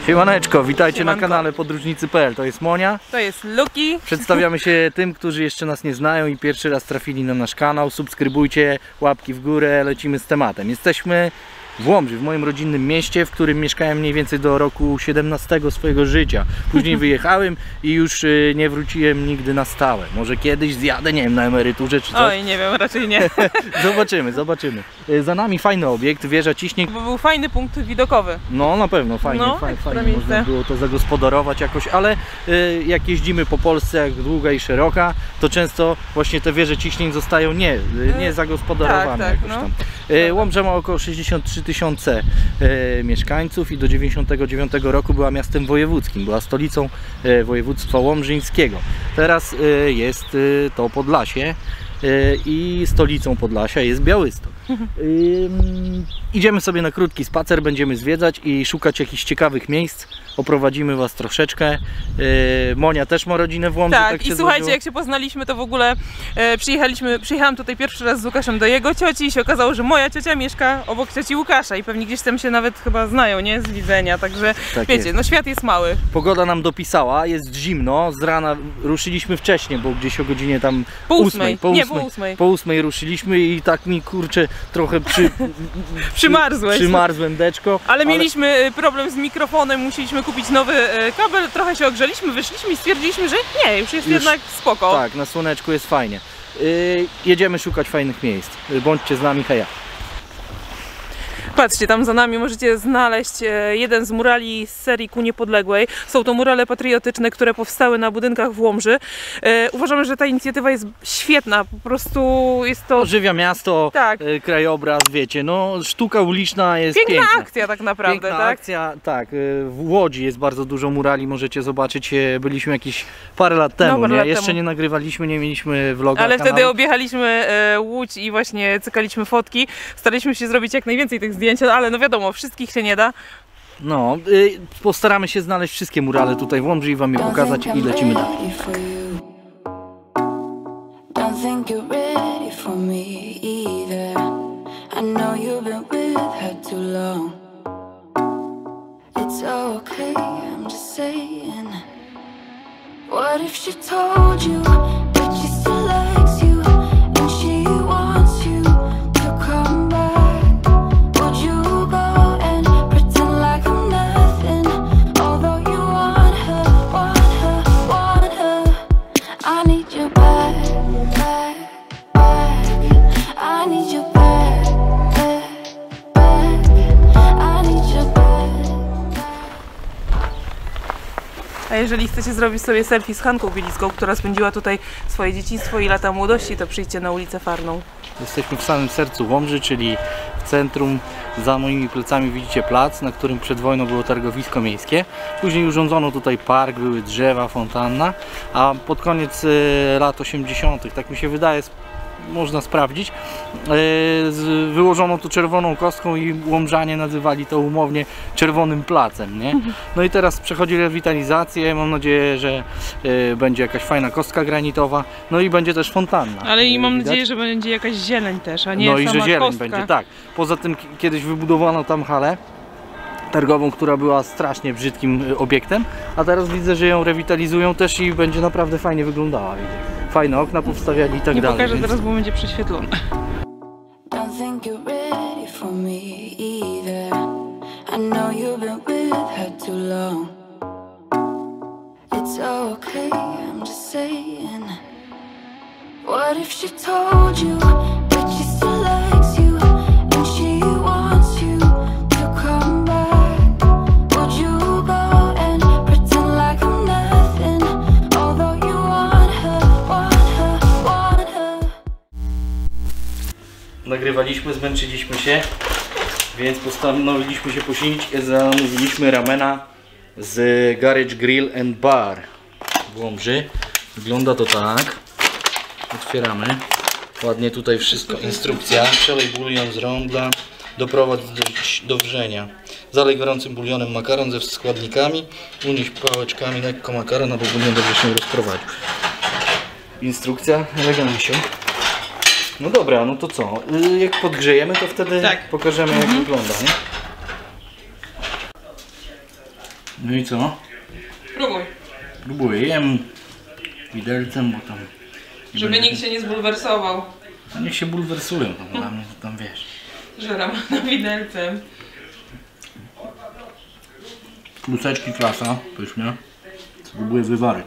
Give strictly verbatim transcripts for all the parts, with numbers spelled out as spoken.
Siemaneczko, witajcie Siemanko. na kanale podróżnicy kropka p l. To jest Monia. To jest Luki. Przedstawiamy się tym, którzy jeszcze nas nie znają i pierwszy raz trafili na nasz kanał. Subskrybujcie, łapki w górę, lecimy z tematem. Jesteśmy w Łomży, w moim rodzinnym mieście, w którym mieszkałem mniej więcej do roku siedemnastego swojego życia. Później wyjechałem i już nie wróciłem nigdy na stałe. Może kiedyś zjadę, nie wiem, na emeryturze czy coś. Oj, nie wiem, raczej nie. Zobaczymy, zobaczymy. Za nami fajny obiekt, wieża Ciśnień. Bo był fajny punkt widokowy. No na pewno, fajnie, No, fajnie, fajnie miejsce. można było to zagospodarować jakoś, ale y, jak jeździmy po Polsce, jak długa i szeroka, to często właśnie te wieże ciśnień zostają nie, y, nie zagospodarowane. Tak, tak, jakoś no. tam. Y, Łomża ma około sześćdziesiąt trzy tysiące y, mieszkańców i do dziewięćdziesiątego dziewiątego roku była miastem wojewódzkim, była stolicą y, województwa łomżyńskiego. Teraz y, jest y, to Podlasie y, i stolicą Podlasia jest Białystok. Ym, idziemy sobie na krótki spacer, będziemy zwiedzać i szukać jakichś ciekawych miejsc. Oprowadzimy Was troszeczkę. Yy, Monia też ma rodzinę w Łomży. Tak, tak i się słuchajcie, złożyło. jak się poznaliśmy, to w ogóle e, przyjechaliśmy, przyjechałam tutaj pierwszy raz z Łukaszem do jego cioci i się okazało, że moja ciocia mieszka obok cioci Łukasza i pewnie gdzieś tam się nawet chyba znają, nie? Z widzenia, także Tak wiecie, jest. no świat jest mały. Pogoda nam dopisała, jest zimno, z rana ruszyliśmy wcześniej, bo gdzieś o godzinie tam Po ósmej, ósmej, po nie, ósmej, po ósmej. po ósmej ruszyliśmy i tak mi kurczę trochę przy, Przymarzłeś. przymarzłem deczko. Ale mieliśmy problem z mikrofonem, musieliśmy kupić nowy kabel, trochę się ogrzeliśmy, wyszliśmy i stwierdziliśmy, że nie, już jest Już, jednak spoko. Tak, na słoneczku jest fajnie. Yy, jedziemy szukać fajnych miejsc. Bądźcie z nami, heja. Patrzcie, tam za nami możecie znaleźć jeden z murali z serii Ku Niepodległej. Są to murale patriotyczne, które powstały na budynkach w Łomży. E, uważamy, że ta inicjatywa jest świetna, po prostu jest to... Ożywia miasto, Tak. e, krajobraz, wiecie, no sztuka uliczna jest Piękna piękna. akcja tak naprawdę, Piękna tak? akcja, tak. e, W Łodzi jest bardzo dużo murali, możecie zobaczyć. e, Byliśmy jakieś parę lat temu, No, parę nie? lat Jeszcze temu. nie nagrywaliśmy, nie mieliśmy vloga. Ale kanału. wtedy objechaliśmy e, Łódź i właśnie cykaliśmy fotki. Staraliśmy się zrobić jak najwięcej tych zdjęć, ale no wiadomo, wszystkich się nie da. No, y, postaramy się znaleźć wszystkie murale tutaj w Łomży i Wam je pokazać i lecimy dalej. Don't think you're ready for me either. I know you've been with her too long. It's okay, I'm just saying. What if she told you that she still likes you and she wants you to come back? Would you go and pretend like I'm nothing, although you want her, want her, want her? I need you back, back, back. I need you back, back, back. I need you back. A jeżeli chcecie zrobić sobie selfie z Hanką Bielicką, która spędziła tutaj swoje dzieciństwo i lata młodości, to przyjdźcie na ulicę Farną. Jesteśmy w samym sercu Łomży, czyli w centrum. Za moimi plecami widzicie plac, na którym przed wojną było targowisko miejskie. Później urządzono tutaj park, były drzewa, fontanna, a pod koniec e, lat osiemdziesiątych, tak mi się wydaje, można sprawdzić, e, z, wyłożono tu czerwoną kostką i Łomżanie nazywali to umownie Czerwonym Placem, nie? No i teraz przechodzi rewitalizację, mam nadzieję, że e, będzie jakaś fajna kostka granitowa, no i będzie też fontanna. Ale i mam Widać? nadzieję, że będzie jakaś zieleń też, a nie No i sama że zieleń kostka. będzie, tak. Poza tym kiedyś wybudowano tam halę targową, która była strasznie brzydkim obiektem, a teraz widzę, że ją rewitalizują też i będzie naprawdę fajnie wyglądała. Fajne okna powstawiali i tak Nie dalej. pokażę więc... teraz, bo będzie prześwietlone. Don't think you're ready for me either. I know you've been with her too long. It's okay, I'm just saying. What if she told you that she still likes you and she wants you to come back? Would you go and pretend like I'm nothing, although you want her, want her, want her? Nagrywaliśmy, zmęczyliśmy się, więc postanowiliśmy się posilić i zamówiliśmy ramena z Garage Grill and Bar w Łomży. Wygląda to tak. Otwieramy. Ładnie tutaj wszystko. Instrukcja. Przelej bulion z rondla. Doprowadź do, do wrzenia. Zalej gorącym bulionem makaron ze składnikami. Unieś pałeczkami lekko makaron, aby bulion dobrze się rozprowadził. Instrukcja elegancko. No dobra, no to co? Jak podgrzejemy, to wtedy tak. pokażemy, jak mhm. wygląda, nie? No i co? Próbuj. Próbuję, jem widelcem, bo tam... Żeby nikt się nie zbulwersował. A niech się bulwersują, tam dla mnie to tam wiesz. Że ramena widelcem. Kluseczki klasa, pysznie. Spróbuję wywarek.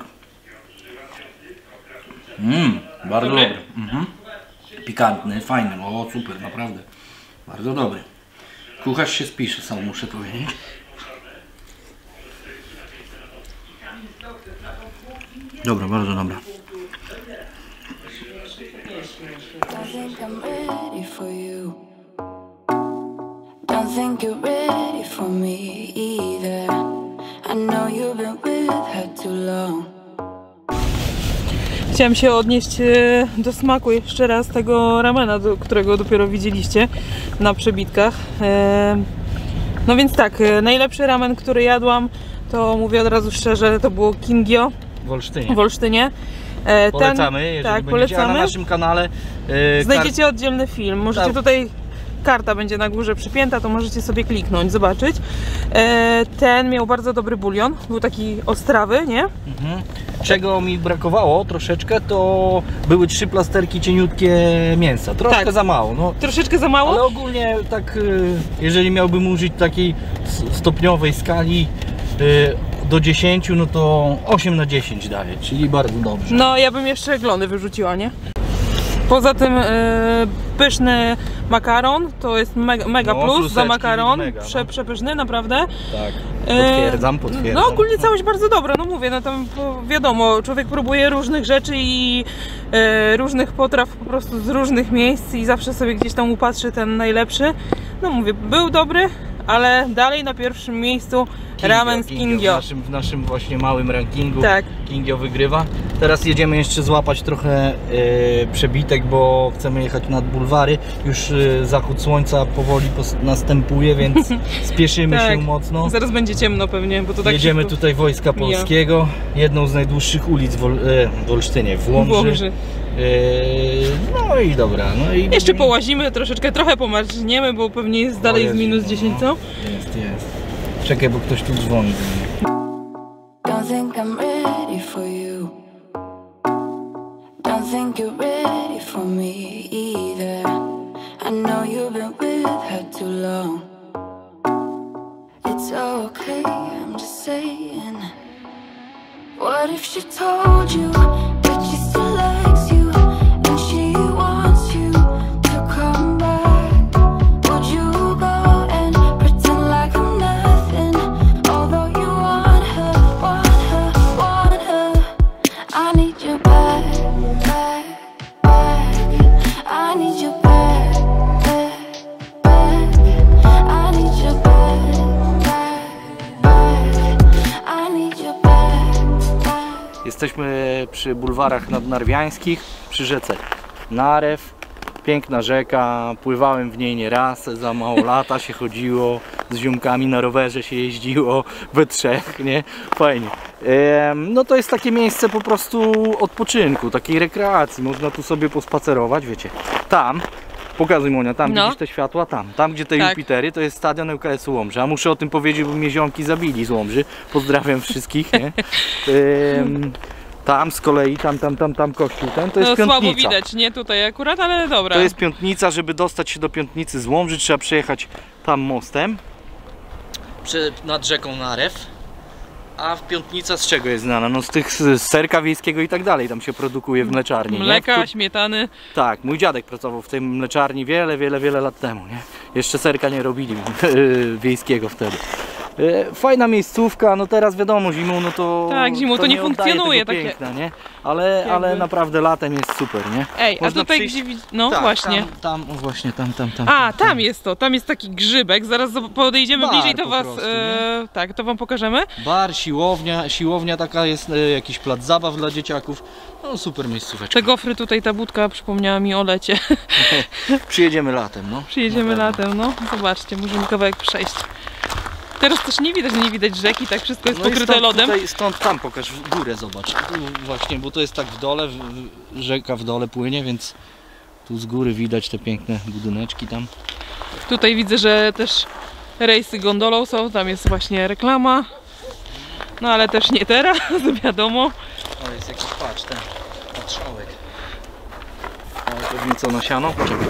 Mmm, bardzo Dobry? dobry. Mhm. Pikantny, fajny, o super, naprawdę. Bardzo dobry. Kucharz się spisze, sam muszę powiedzieć. Dobra, bardzo dobra. Don't think I'm ready for you. Don't think you're ready for me either. I know you've been with her too long. Chciałam się odnieść e, do smaku jeszcze raz tego ramena, do którego dopiero widzieliście na przebitkach. E, no więc tak, e, najlepszy ramen, który jadłam, to mówię od razu szczerze, to było Kingyo W Olsztynie. w Olsztynie. E, Polecamy, jeżeli tak, będziecie, a polecamy. na naszym kanale e, Znajdziecie oddzielny film, możecie Tak. tutaj, karta będzie na górze przypięta, to możecie sobie kliknąć, zobaczyć. E, ten miał bardzo dobry bulion, był taki ostrawy, nie? Mhm. Czego mi brakowało troszeczkę, to były trzy plasterki cieniutkie mięsa. Troszkę Tak. za mało. No. Troszeczkę za mało? Ale ogólnie tak, y, jeżeli miałbym użyć takiej s- stopniowej skali y, do dziesięciu, no to osiem na dziesięć daje, czyli bardzo dobrze. No, ja bym jeszcze glony wyrzuciła, nie? Poza tym e, pyszny makaron, to jest mega, mega No, plus za kluseczki makaron, mega, Prze, no. przepyszny, naprawdę. Tak, E, potwierdzam, potwierdzam. No ogólnie całość bardzo dobra, no mówię, no tam po- wiadomo, człowiek próbuje różnych rzeczy i e, różnych potraw po prostu z różnych miejsc i zawsze sobie gdzieś tam upatrzy ten najlepszy. No mówię, był dobry, ale dalej na pierwszym miejscu Kingyo, ramen z Kingyo. Kingyo. W naszym, w naszym właśnie małym rankingu Tak. Kingyo wygrywa. Teraz jedziemy jeszcze złapać trochę e, przebitek, bo chcemy jechać nad bulwary. Już e, zachód słońca powoli pos- następuje, więc spieszymy Tak. się mocno. Zaraz będzie ciemno pewnie, bo to tak Jedziemy szybko tutaj Wojska mija. Polskiego, jedną z najdłuższych ulic w, Ol- e, w Olsztynie, w Łomży. Włoży. E, no i dobra. No i Jeszcze połazimy troszeczkę, trochę pomarzniemy, bo pewnie jest dalej O z minus Jezu, dziesięć, co? Jest, jest. Czekaj, bo ktoś tu dzwoni. Don't think I'm ready for you. Don't think you're ready for me either. I know you've been with her too long. It's okay, I'm just saying. What if she told you that she still likes you and she wants you to come back? Would you go and pretend like I'm nothing? Although you want her, want her, want her. I need you back, back, back. I need you back, back, back. I need you back, back, back. I need you back, back. Jesteśmy przy bulwarach nadnarwiańskich, przy rzece Narew. Piękna rzeka, pływałem w niej nie raz, za mało lata się chodziło, z ziomkami na rowerze się jeździło, we trzech, nie? Fajnie. Ehm, no to jest takie miejsce po prostu odpoczynku, takiej rekreacji, można tu sobie pospacerować, wiecie. Tam, pokazuj Monia, tam No. widzisz te światła, tam, tam gdzie te Tak. Jupitery, to jest stadion L K S-u Łomża. A muszę o tym powiedzieć, bo mnie ziomki zabili z Łomży. Pozdrawiam wszystkich, nie? Ehm, tam z kolei, tam, tam, tam, tam kościół ten, to jest No, piątnica. słabo widać, nie tutaj akurat, ale dobra. To jest piątnica, żeby dostać się do piątnicy z Łomży, trzeba przejechać tam mostem. Prze nad rzeką Narew. A w piątnica z czego jest znana? No z tych z serka wiejskiego i tak dalej, tam się produkuje w mleczarni. Mleka, Nie? W tu- śmietany. Tak, mój dziadek pracował w tej mleczarni wiele, wiele, wiele lat temu, nie? Jeszcze serka nie robili wiejskiego wtedy. E, Fajna miejscówka, no teraz wiadomo, zimą no to Tak, zimą to nie oddaje funkcjonuje tego takie- piękna, nie? Ale, ale jakby- naprawdę latem jest super, nie? Ej, a Można tutaj przyjść- gdzie widz... No Tak, właśnie. Tam, tam, o właśnie, tam, tam, tam. A, tam jest to, tam jest taki grzybek, zaraz zob- podejdziemy Bar bliżej, to po was, prostu, e, tak, to wam pokażemy. Bar, siłownia, siłownia taka jest, e, jakiś plac zabaw dla dzieciaków. No super miejscóweczka. Te gofry tutaj, ta budka przypomniała mi o lecie. Przyjedziemy latem, no. Przyjedziemy Na pewno. latem, no. Zobaczcie, możemy kawałek przejść. Teraz też nie widać, nie widać rzeki, tak wszystko jest No i pokryte stąd, lodem. Tutaj, stąd tam pokaż górę, zobacz. Tu właśnie, bo to jest tak w dole, w, w, rzeka w dole płynie, więc tu z góry widać te piękne budyneczki tam. Tutaj widzę, że też rejsy gondolą są, tam jest właśnie reklama. No ale też nie teraz, wiadomo. O, jest jakiś, patrz, ten patrzałek. Ale pewnie co, na siano? Poczekaj.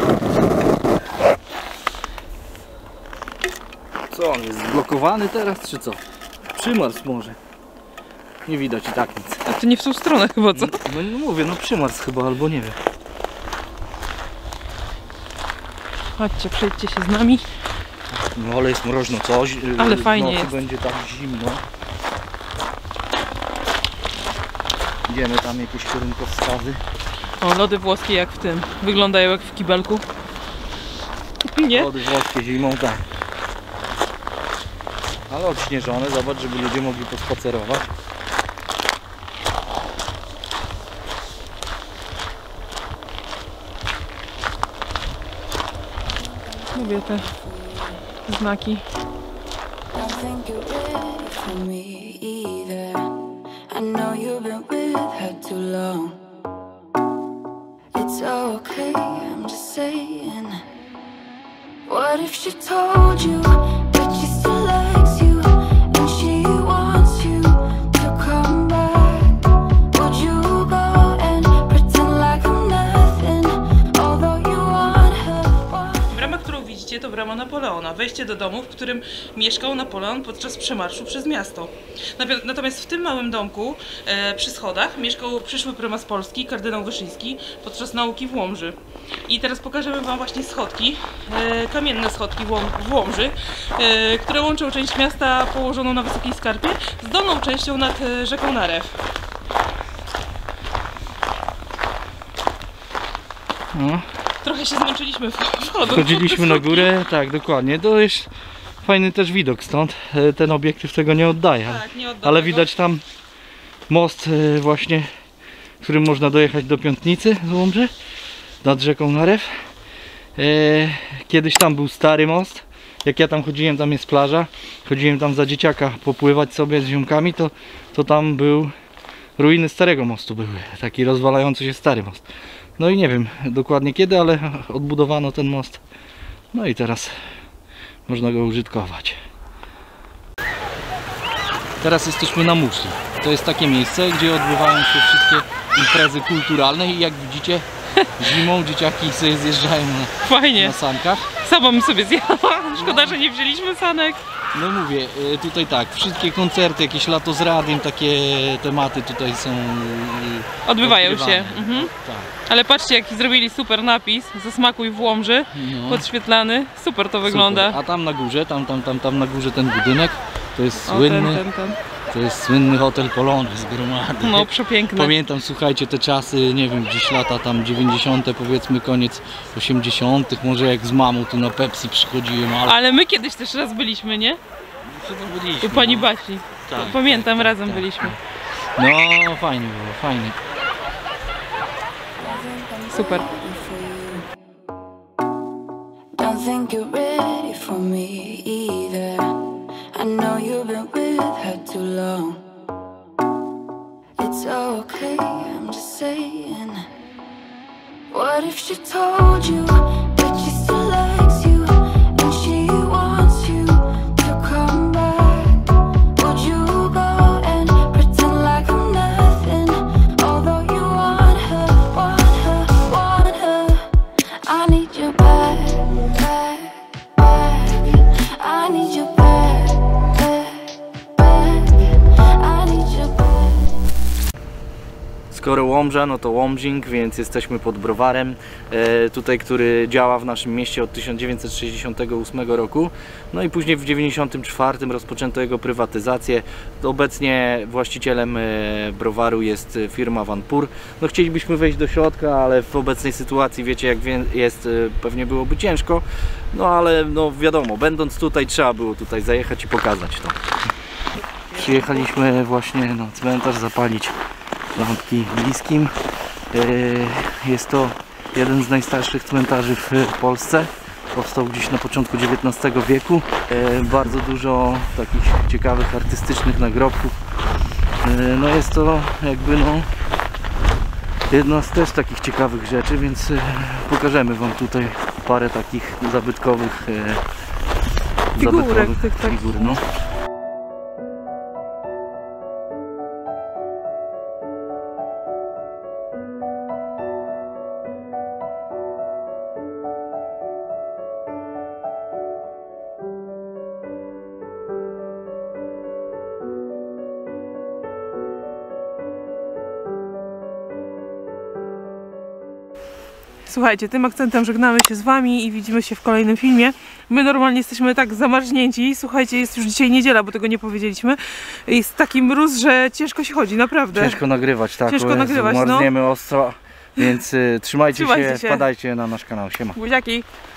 Co, on jest zblokowany teraz, czy co? Przymarz może. Nie widać i tak nic. A to nie w tą stronę chyba, co? No, no mówię, no przymarz chyba, albo nie wiem. Chodźcie, przejdźcie się z nami. No ale jest mroźno coś. Ale fajnie jest. jest. Będzie tak zimno. Idziemy tam jakieś kierunkowskazy. O, lody włoskie jak w tym. Wyglądają jak w kibelku. Nie? Lody włoskie zimą, tak. Ale odśnieżone, zobacz, żeby ludzie mogli pospacerować. Lubię te znaki. Don't think you're ready for me either. I know you've been with her too long. It's okay, I'm just saying. What if she told you that she still likes you and she wants you to come back? Would you go and pretend like I'm nothing, although you want her? Want Brama, którą widzicie, to brama Napoleona. Wejście do domu, w którym mieszkał Napoleon podczas przemarszu przez miasto. Napi- Natomiast w tym małym domku, e, przy schodach, mieszkał przyszły prymas Polski, kardynał Wyszyński, podczas nauki w Łomży. I teraz pokażemy wam właśnie schodki, e, kamienne schodki w, Łom- w Łomży, e, które łączą część miasta położoną na wysokiej skarpie z dolną częścią nad e, rzeką Narew. No. Trochę się zmęczyliśmy wchodząc. Chodziliśmy na górę, tak, dokładnie. To jest fajny też widok stąd. E, Ten obiektyw tego nie oddaje. Ale, Tak, nie oddam ale tego. widać tam most e, właśnie, którym można dojechać do Piątnicy z Łomży, nad rzeką Narew. E, Kiedyś tam był stary most. Jak ja tam chodziłem, tam jest plaża. Chodziłem tam za dzieciaka popływać sobie z ziomkami, to, to tam był ruiny starego mostu były. Taki rozwalający się stary most. No i nie wiem dokładnie kiedy, ale odbudowano ten most. No i teraz można go użytkować. Teraz jesteśmy na Muszli. To jest takie miejsce, gdzie odbywają się wszystkie imprezy kulturalne i jak widzicie, zimą dzieciaki sobie zjeżdżają na, Fajnie. na sankach. Sama bym sobie zjechała. Szkoda, że nie wzięliśmy sanek. No mówię, y, tutaj tak, wszystkie koncerty, jakieś lato z radiem, takie tematy tutaj są y, Odbywają odgrywane. się. Mhm. Tak. Ale patrzcie, jaki zrobili super napis. Zasmakuj w Łomży. No. Podświetlany. Super to wygląda. Super. A tam na górze, tam, tam, tam, tam na górze ten budynek, to jest O, słynny, ten, ten, ten. to jest słynny hotel Polonez z Gromady. No, przepiękne. Pamiętam, słuchajcie, te czasy, nie wiem, gdzieś lata tam dziewięćdziesiąte, powiedzmy koniec osiemdziesiątych, może jak z mamą tu na Pepsi przychodziłem, ale... Ale my kiedyś też raz byliśmy, nie? U pani Basi. Tak, Pamiętam, tak, razem tak. byliśmy. No, fajnie było, fajnie. Super. Don't think you're ready for me either. I know you've been with her too long. It's okay, I'm just saying. What if she told you that she still likes you and she wants you to come back? Would you go and pretend like I'm nothing, although you want her, want her, want her? I need you back, back, back. I need you back, back, back. I need you back. Skoro Łomża, no to Łomżing, więc jesteśmy pod browarem, e, tutaj, który działa w naszym mieście od tysiąc dziewięćset sześćdziesiątego ósmego roku. No i później w dziewięćdziesiątym czwartym rozpoczęto jego prywatyzację. Obecnie właścicielem e, browaru jest firma Van Pur. No chcielibyśmy wejść do środka, ale w obecnej sytuacji, wiecie jak wie, jest, e, pewnie byłoby ciężko. No ale no wiadomo, będąc tutaj trzeba było tutaj zajechać i pokazać to. Przyjechaliśmy właśnie na cmentarz zapalić lampki bliskim. Jest to jeden z najstarszych cmentarzy w Polsce. Powstał gdzieś na początku dziewiętnastego wieku. Bardzo dużo takich ciekawych, artystycznych nagrobków. No jest to jakby no jedna z też takich ciekawych rzeczy, więc pokażemy wam tutaj parę takich zabytkowych Figurek zabytkowych tych takich. figur. No. Słuchajcie, tym akcentem żegnamy się z Wami i widzimy się w kolejnym filmie. My normalnie jesteśmy tak zamarznięci. Słuchajcie, jest już dzisiaj niedziela, bo tego nie powiedzieliśmy. Jest taki mróz, że ciężko się chodzi, naprawdę. Ciężko nagrywać, tak. Ciężko Jezu, nagrywać, no. Marzniemy ostro, więc y, trzymajcie, Trzymajcie się, się. wpadajcie na nasz kanał. Siema. Buziaki.